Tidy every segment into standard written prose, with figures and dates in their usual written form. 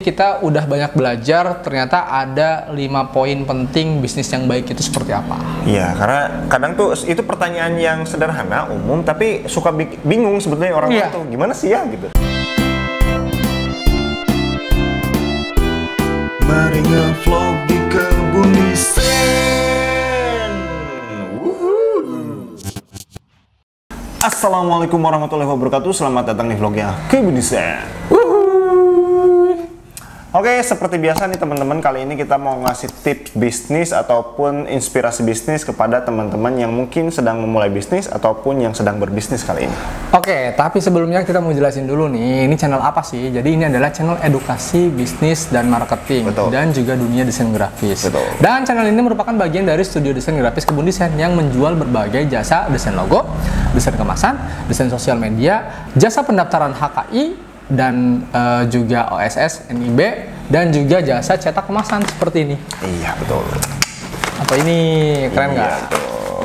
Kita udah banyak belajar, ternyata ada 5 poin penting bisnis yang baik itu seperti apa. Iya, karena kadang tuh itu pertanyaan yang sederhana, umum, tapi suka bingung sebetulnya orang tuh gimana sih ya gitu. Mari nge-vlog di Kebun Desain. Assalamualaikum warahmatullahi wabarakatuh. Selamat datang di vlognya Kebun Desain. Oke, seperti biasa nih teman-teman, kali ini kita mau ngasih tips bisnis ataupun inspirasi bisnis kepada teman-teman yang mungkin sedang memulai bisnis ataupun yang sedang berbisnis kali ini. Oke, tapi sebelumnya kita mau jelasin dulu nih, ini channel apa sih? Jadi ini adalah channel edukasi bisnis dan marketing. Betul. Dan juga dunia desain grafis. Betul. Dan channel ini merupakan bagian dari studio desain grafis Kebun Desain yang menjual berbagai jasa desain logo, desain kemasan, desain sosial media, jasa pendaftaran HKI, dan juga OSS, NIB, dan juga jasa cetak kemasan seperti ini. Iya, betul. Apa ini? Keren nggak? Iya, betul.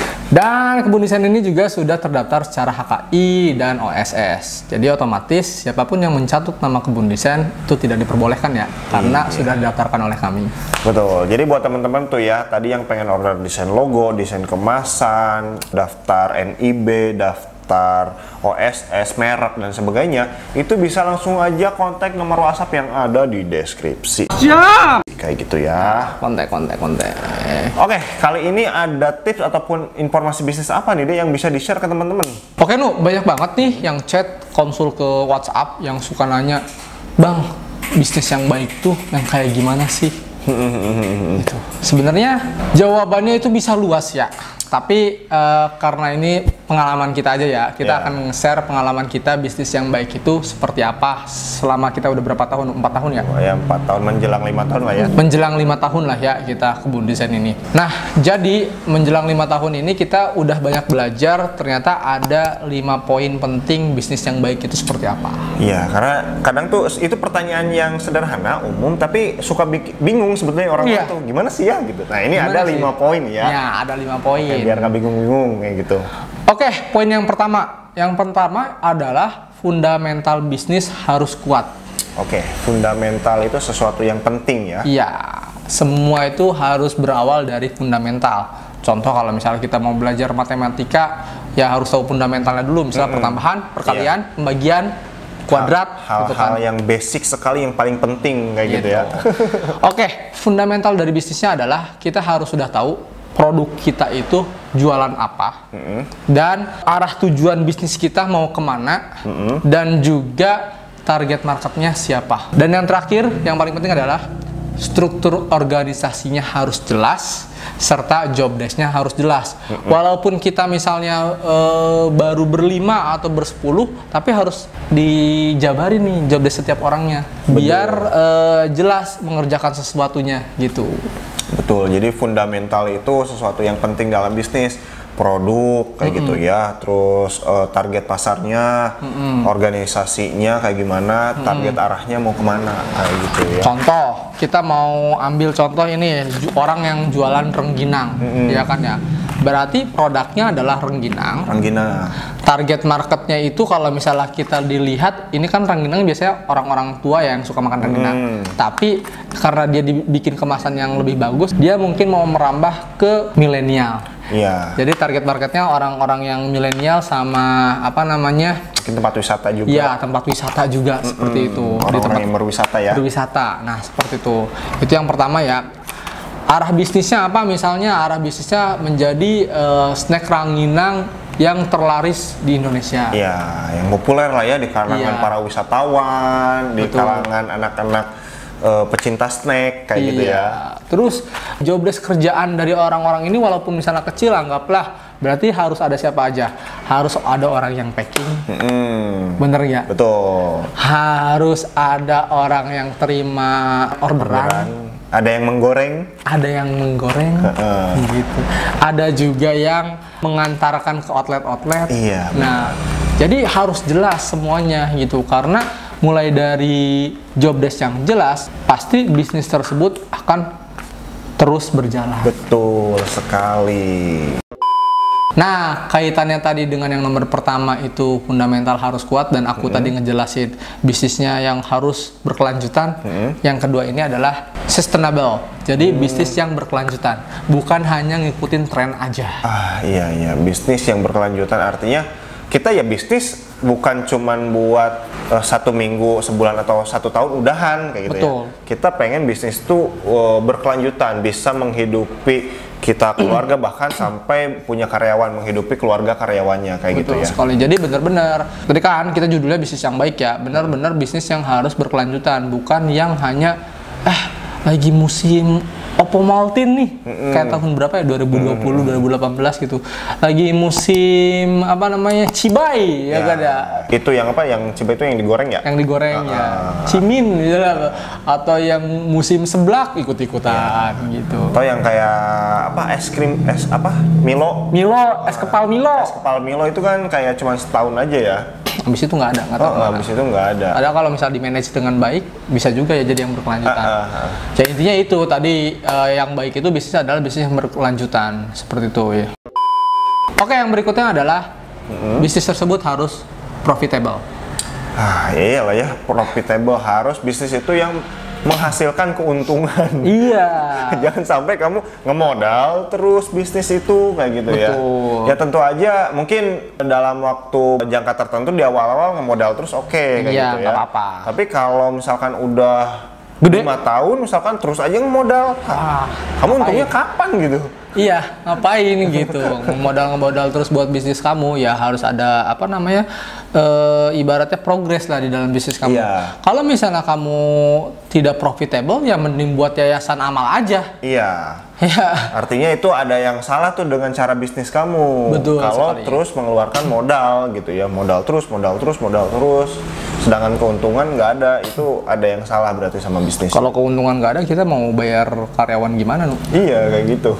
Dan Kebun Desain ini juga sudah terdaftar secara HKI dan OSS. Jadi otomatis siapapun yang mencatut nama Kebun Desain itu tidak diperbolehkan ya, karena sudah didaftarkan oleh kami. Betul. Jadi buat teman-teman tuh ya, tadi yang pengen order desain logo, desain kemasan, daftar NIB, daftar OSS, merek dan sebagainya, itu bisa langsung aja kontak nomor WhatsApp yang ada di deskripsi. Siap. Kayak gitu ya. Kontak. Oke, kali ini ada tips ataupun informasi bisnis apa nih deh yang bisa di-share ke teman-teman? Oke, banyak banget nih yang chat, konsul ke WhatsApp yang suka nanya, "Bang, bisnis yang baik tuh yang kayak gimana sih?" Gitu. Sebenarnya jawabannya itu bisa luas ya, tapi karena ini pengalaman kita aja ya, kita akan nge-share pengalaman kita bisnis yang baik itu seperti apa selama kita udah berapa tahun? 4 tahun ya? Oh ya, 4 tahun menjelang 5 tahun lah ya. Menjelang 5 tahun lah ya kita Kebun Desain ini. Nah, jadi menjelang 5 tahun ini kita udah banyak belajar, ternyata ada 5 poin penting bisnis yang baik itu seperti apa. Iya, karena kadang tuh itu pertanyaan yang sederhana, umum, tapi suka bingung sebetulnya orang tuh gimana sih ya gitu. Nah, ini ada 5 poin ya. Ya, ada 5 poin. Biar nggak bingung-bingung kayak gitu. Oke, poin yang pertama. Yang pertama adalah fundamental bisnis harus kuat. Oke, fundamental itu sesuatu yang penting ya. Iya, semua itu harus berawal dari fundamental. Contoh kalau misalnya kita mau belajar matematika, ya harus tahu fundamentalnya dulu. Misalnya pertambahan, perkalian, pembagian, kuadrat, hal-hal yang basic sekali, yang paling penting kayak gitu ya. Oke, fundamental dari bisnisnya adalah kita harus sudah tahu produk kita itu jualan apa, dan arah tujuan bisnis kita mau kemana, dan juga target marketnya siapa. Dan yang terakhir, yang paling penting adalah struktur organisasinya harus jelas, serta job desk-nya harus jelas. Walaupun kita misalnya baru berlima atau bersepuluh, tapi harus dijabarin nih job desk setiap orangnya, biar jelas mengerjakan sesuatunya gitu. Betul, jadi fundamental itu sesuatu yang penting dalam bisnis. Produk kayak gitu ya, terus target pasarnya, organisasinya kayak gimana, target arahnya mau kemana kayak gitu ya. Contoh, kita mau ambil contoh ini, orang yang jualan rengginang, ya kan ya. Berarti produknya adalah rengginang. Target marketnya itu kalau misalnya kita dilihat, ini kan rengginang biasanya orang-orang tua yang suka makan rengginang. Tapi karena dia dibikin kemasan yang lebih bagus, dia mungkin mau merambah ke milenial. Iya. Jadi target marketnya orang-orang yang milenial sama apa namanya? Mungkin tempat wisata juga. Iya, tempat wisata juga seperti itu. Orang-orang yang berwisata ya. Berwisata. Nah, seperti itu. Itu yang pertama ya. Arah bisnisnya apa? Misalnya arah bisnisnya menjadi snack rengginang yang terlaris di Indonesia. Iya, yang populer lah ya di kalangan para wisatawan, di kalangan anak-anak pecinta snack kayak gitu ya. Terus job desk kerjaan dari orang-orang ini walaupun misalnya kecil, anggaplah berarti harus ada siapa aja. Harus ada orang yang packing, bener ya? Betul. Harus ada orang yang terima orderan. Ada yang menggoreng. Ada yang menggoreng, gitu. Ada juga yang mengantarkan ke outlet-outlet. Iya. Nah, jadi harus jelas semuanya gitu, karena mulai dari job desk yang jelas, pasti bisnis tersebut akan terus berjalan. Betul sekali. Nah, kaitannya tadi dengan yang nomor pertama itu fundamental harus kuat dan aku tadi ngejelasin bisnisnya yang harus berkelanjutan. Yang kedua ini adalah sustainable. Jadi bisnis yang berkelanjutan, bukan hanya ngikutin tren aja. Iya, bisnis yang berkelanjutan artinya kita ya bisnis bukan cuman buat 1 minggu, sebulan atau 1 tahun udahan kayak gitu. Betul. Ya. Kita pengen bisnis itu berkelanjutan, bisa menghidupi kita keluarga, bahkan sampai punya karyawan, menghidupi keluarga karyawannya kayak Betul gitu ya. sekali. Jadi benar-benar tadi kan kita judulnya bisnis yang baik ya, benar-benar bisnis yang harus berkelanjutan, bukan yang hanya lagi musim Oppo Maltin nih, kayak tahun berapa ya, 2020, 2018 gitu. Lagi musim apa namanya, Cibai ya kan ya. Itu yang apa, yang Cibai itu yang digoreng ya? Yang digoreng ya, Cimin gitu lah. Atau yang musim seblak ikut-ikutan gitu. Atau yang kayak apa, es krim, es apa, Milo. Milo, es kepal Milo. Es kepal Milo itu kan kayak cuma setahun aja ya. Habis itu nggak ada, nggak tahu. Habis itu nggak ada. Ada kalau misal di manage dengan baik, bisa juga ya jadi yang berkelanjutan. Jadi intinya itu tadi yang baik itu bisnis adalah bisnis yang berkelanjutan seperti itu ya. Oke, yang berikutnya adalah bisnis tersebut harus profitable. Iyalah ya, profitable, harus bisnis itu yang menghasilkan keuntungan. Iya. Jangan sampai kamu ngemodal terus bisnis itu kayak gitu. Betul. Ya tentu aja mungkin dalam waktu jangka tertentu di awal-awal ngemodal terus kayak iya, gitu ya. Apa-apa. Tapi kalau misalkan udah gede 5 tahun misalkan terus aja ngemodal, kamu untungnya kapan gitu? Iya, ngapain gitu. Ngemodal terus buat bisnis kamu, ya harus ada apa namanya, ibaratnya progres lah di dalam bisnis kamu. Iya. Kalau misalnya kamu tidak profitable, ya mending buat yayasan amal aja. Iya. Ya. Artinya itu ada yang salah tuh dengan cara bisnis kamu. Betul kalau sekali. Terus mengeluarkan modal gitu ya, modal terus. Sedangkan keuntungan nggak ada, itu ada yang salah berarti sama bisnis. Kalau keuntungan nggak ada, kita mau bayar karyawan gimana, Nu? Iya, kayak gitu.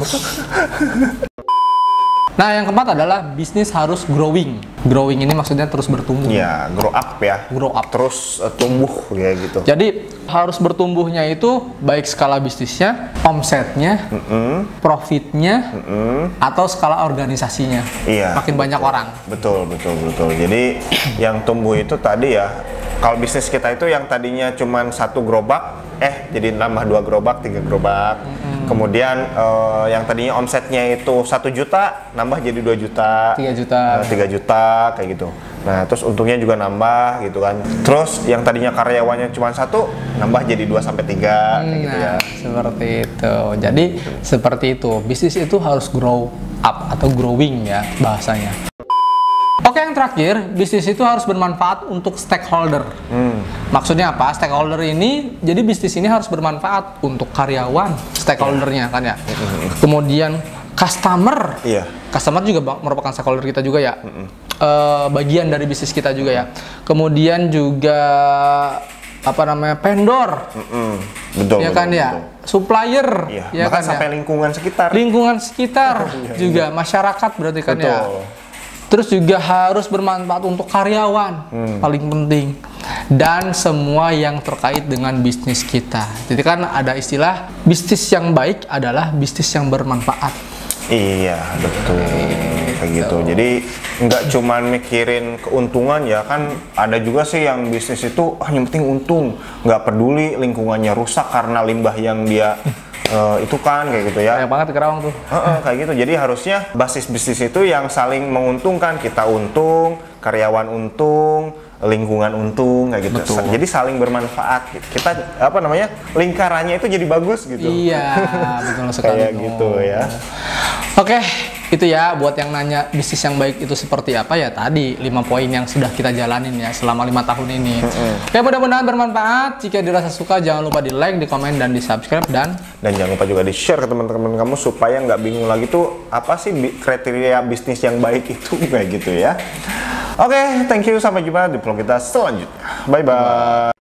Nah, yang keempat adalah bisnis harus growing. Growing ini maksudnya terus bertumbuh. Ya, grow up ya. Grow up. Terus tumbuh kayak gitu. Jadi harus bertumbuhnya itu baik skala bisnisnya, omsetnya, profitnya, atau skala organisasinya. Iya. Makin banyak orang. Betul. Jadi yang tumbuh itu tadi ya, kalau bisnis kita itu yang tadinya cuma 1 gerobak, jadi nambah 2 gerobak, 3 gerobak. Kemudian yang tadinya omsetnya itu 1 juta, nambah jadi 2 juta. 3 juta. 3 juta kayak gitu. Nah, terus untungnya juga nambah gitu kan. Terus yang tadinya karyawannya cuma 1, nambah jadi 2 sampai 3 kayak gitu ya. Seperti itu. Jadi seperti itu. Bisnis itu harus grow up atau growing ya bahasanya. Oke, yang terakhir, bisnis itu harus bermanfaat untuk stakeholder. Maksudnya apa? Stakeholder ini, jadi bisnis ini harus bermanfaat untuk karyawan, stakeholdernya kan ya. Kemudian customer, customer juga merupakan stakeholder kita juga ya. Bagian dari bisnis kita juga ya. Kemudian juga apa namanya, vendor, Betul. ya kan ya. Supplier, ya bahkan kan sampai ya. lingkungan sekitar Juga masyarakat berarti kan ya. Terus juga harus bermanfaat untuk karyawan, paling penting. Dan semua yang terkait dengan bisnis kita. Jadi kan ada istilah, bisnis yang baik adalah bisnis yang bermanfaat. Iya, betul. Kayak gitu. Jadi nggak cuma mikirin keuntungan ya kan, ada juga sih yang bisnis itu yang penting untung, nggak peduli lingkungannya rusak karena limbah yang dia itu kan kayak gitu ya. Banyak banget di Kerawang tuh. Kayak gitu. Jadi harusnya basis bisnis itu yang saling menguntungkan, kita untung, karyawan untung, lingkungan untung kayak gitu. Betul. Jadi saling bermanfaat. Kita apa namanya, lingkarannya itu jadi bagus gitu. Iya, betul sekali. Kayak gitu ya. Oke, itu ya buat yang nanya bisnis yang baik itu seperti apa ya, tadi 5 poin yang sudah kita jalanin ya selama 5 tahun ini. Ya, mudah-mudahan bermanfaat. Jika dirasa suka, jangan lupa di like, di komen, dan di subscribe, dan jangan lupa juga di share ke teman-teman kamu supaya nggak bingung lagi tuh apa sih kriteria bisnis yang baik itu kayak gitu ya. Oke, thank you, sampai jumpa di vlog kita selanjutnya. Bye bye.